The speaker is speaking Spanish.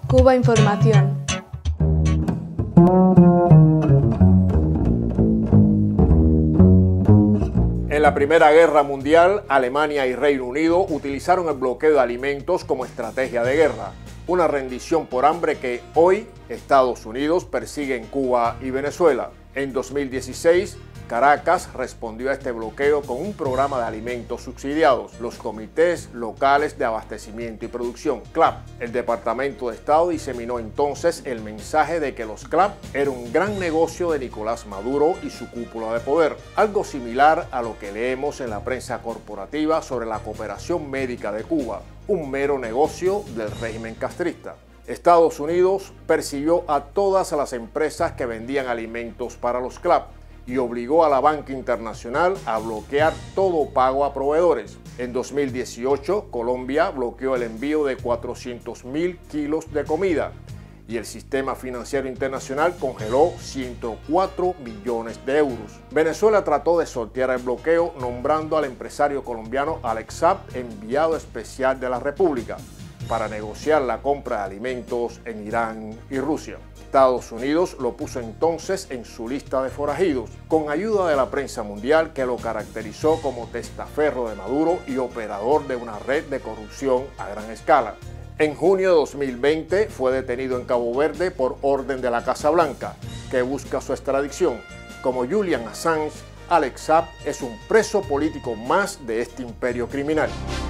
Cuba Información. En la Primera Guerra Mundial, Alemania y Reino Unido utilizaron el bloqueo de alimentos como estrategia de guerra, una rendición por hambre que hoy Estados Unidos persigue en Cuba y Venezuela. En 2016, Caracas respondió a este bloqueo con un programa de alimentos subsidiados, los Comités Locales de Abastecimiento y Producción, CLAP. El Departamento de Estado diseminó entonces el mensaje de que los CLAP era un gran negocio de Nicolás Maduro y su cúpula de poder, algo similar a lo que leemos en la prensa corporativa sobre la cooperación médica de Cuba, un mero negocio del régimen castrista. Estados Unidos persiguió a todas las empresas que vendían alimentos para los CLAP y obligó a la banca internacional a bloquear todo pago a proveedores. En 2018, Colombia bloqueó el envío de 400.000 kilos de comida y el sistema financiero internacional congeló 104 millones de euros. Venezuela trató de sortear el bloqueo nombrando al empresario colombiano Alex Saab enviado especial de la República para negociar la compra de alimentos en Irán y Rusia. Estados Unidos lo puso entonces en su lista de forajidos, con ayuda de la prensa mundial que lo caracterizó como testaferro de Maduro y operador de una red de corrupción a gran escala. En junio de 2020 fue detenido en Cabo Verde por orden de la Casa Blanca, que busca su extradición. Como Julian Assange, Alex Saab es un preso político más de este imperio criminal.